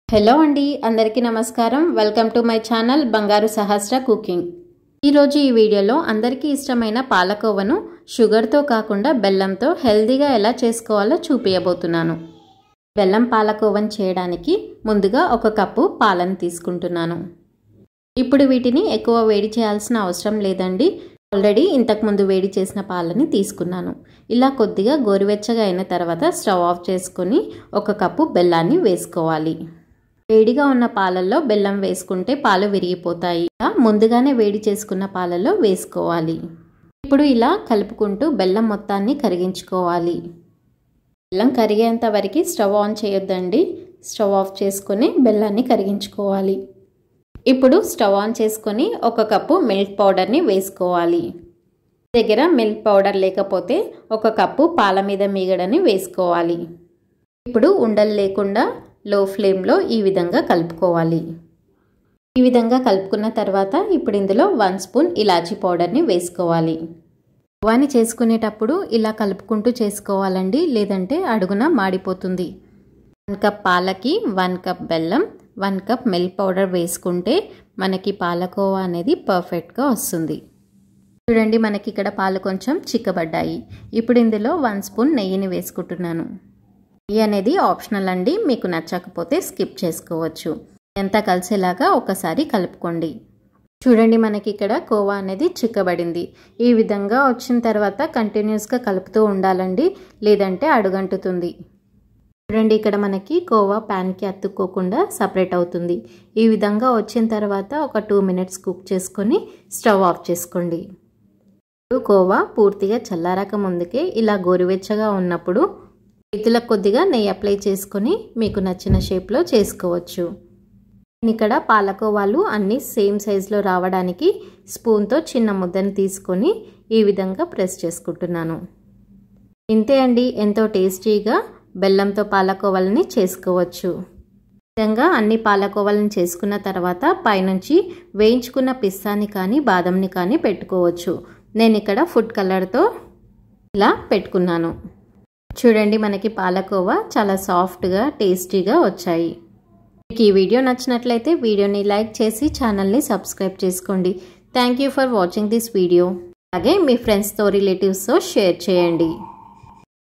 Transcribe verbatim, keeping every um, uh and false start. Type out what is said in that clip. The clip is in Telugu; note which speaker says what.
Speaker 1: హలో అండి, అందరికీ నమస్కారం. వెల్కమ్ టు మై ఛానల్ బంగారు సహస్ర కుకింగ్. ఈరోజు ఈ వీడియోలో అందరికీ ఇష్టమైన పాలకోవను షుగర్తో కాకుండా బెల్లంతో హెల్తీగా ఎలా చేసుకోవాలో చూపించబోతున్నాను. బెల్లం పాలకోవను చేయడానికి ముందుగా ఒక కప్పు పాలను తీసుకుంటున్నాను. ఇప్పుడు వీటిని ఎక్కువ వేడి చేయాల్సిన అవసరం లేదండి. ఆల్రెడీ ఇంతకుముందు వేడి చేసిన పాలని తీసుకున్నాను. ఇలా కొద్దిగా గోరువెచ్చగా అయిన తర్వాత స్టవ్ ఆఫ్ చేసుకొని ఒక కప్పు బెల్లాన్ని వేసుకోవాలి. వేడిగా ఉన్న పాలల్లో బెల్లం వేసుకుంటే పాలు విరిగిపోతాయి. ముందుగానే వేడి చేసుకున్న పాలలో వేసుకోవాలి. ఇప్పుడు ఇలా కలుపుకుంటూ బెల్లం మొత్తాన్ని కరిగించుకోవాలి. బెల్లం కరిగేంత వరకు స్టవ్ ఆన్ చేయొద్దండి. స్టవ్ ఆఫ్ చేసుకొని బెల్లాన్ని కరిగించుకోవాలి. ఇప్పుడు స్టవ్ ఆన్ చేసుకొని ఒక కప్పు మిల్క్ పౌడర్ని వేసుకోవాలి. దగ్గర మిల్క్ పౌడర్ లేకపోతే ఒక కప్పు పాల మీద మీగడని వేసుకోవాలి. ఇప్పుడు ఉండలు లేకుండా లో ఫ్లేమ్లో ఈ విధంగా కలుపుకోవాలి. ఈ విధంగా కలుపుకున్న తర్వాత ఇప్పుడు ఇందులో వన్ స్పూన్ ఇలాచీ పౌడర్ని వేసుకోవాలి. కోవాని చేసుకునేటప్పుడు ఇలా కలుపుకుంటూ చేసుకోవాలండి, లేదంటే అడుగున మాడిపోతుంది. వన్ కప్ పాలకి వన్ కప్ బెల్లం, వన్ కప్ మిల్క్ పౌడర్ వేసుకుంటే మనకి పాలకోవా అనేది పర్ఫెక్ట్గా వస్తుంది. చూడండి, మనకి ఇక్కడ పాలు కొంచెం చిక్కబడ్డాయి. ఇప్పుడు ఇందులో వన్ స్పూన్ నెయ్యిని వేసుకుంటున్నాను. నెయ్యి అనేది ఆప్షనల్ అండి, మీకు నచ్చకపోతే స్కిప్ చేసుకోవచ్చు. ఎంత కలిసేలాగా ఒకసారి కలుపుకోండి. చూడండి, మనకి ఇక్కడ కోవా అనేది చిక్కబడింది. ఈ విధంగా వచ్చిన తర్వాత కంటిన్యూస్గా కలుపుతూ ఉండాలండి, లేదంటే అడుగంటుతుంది. చూడండి, ఇక్కడ మనకి కోవా ప్యాన్కి అతుక్కోకుండా సపరేట్ అవుతుంది. ఈ విధంగా వచ్చిన తర్వాత ఒక టూ మినిట్స్ కుక్ చేసుకొని స్టవ్ ఆఫ్ చేసుకోండి. ఇప్పుడు కోవా పూర్తిగా చల్లారాక ముందుకే ఇలా గోరువెచ్చగా ఉన్నప్పుడు చేతులకు కొద్దిగా నెయ్యి అప్లై చేసుకొని మీకు నచ్చిన షేప్లో చేసుకోవచ్చు. నేను ఇక్కడ పాలకోవాలు అన్నీ సేమ్ సైజులో రావడానికి స్పూన్తో చిన్న ముద్దను తీసుకొని ఈ విధంగా ప్రెస్ చేసుకుంటున్నాను. ఇంతే అండి, ఎంతో టేస్టీగా బెల్లంతో పాలకోవాలని చేసుకోవచ్చు. ఈ విధంగా అన్ని పాలకోవాలను చేసుకున్న తర్వాత పైనుంచి వేయించుకున్న పిస్తాని కానీ బాదంని కానీ పెట్టుకోవచ్చు. నేను ఇక్కడ ఫుడ్ కలర్తో ఇలా పెట్టుకున్నాను. చూడండి, మనకి పాలకోవా చాలా సాఫ్ట్గా టేస్టీగా వచ్చాయి. మీకు ఈ వీడియో నచ్చినట్లయితే వీడియోని లైక్ చేసి ఛానల్ని సబ్స్క్రైబ్ చేసుకోండి. Thank you for watching this video. అలాగే మీ ఫ్రెండ్స్తో రిలేటివ్స్తో షేర్ చేయండి.